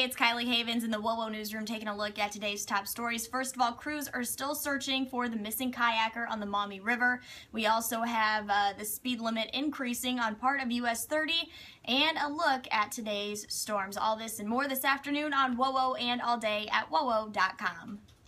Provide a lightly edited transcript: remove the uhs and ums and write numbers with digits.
Hey, it's Kylie Havens in the WOWO newsroom taking a look at today's top stories. First of all, crews are still searching for the missing kayaker on the Maumee River. We also have the speed limit increasing on part of US 30 and a look at today's storms. All this and more this afternoon on WOWO and all day at WOWO.com.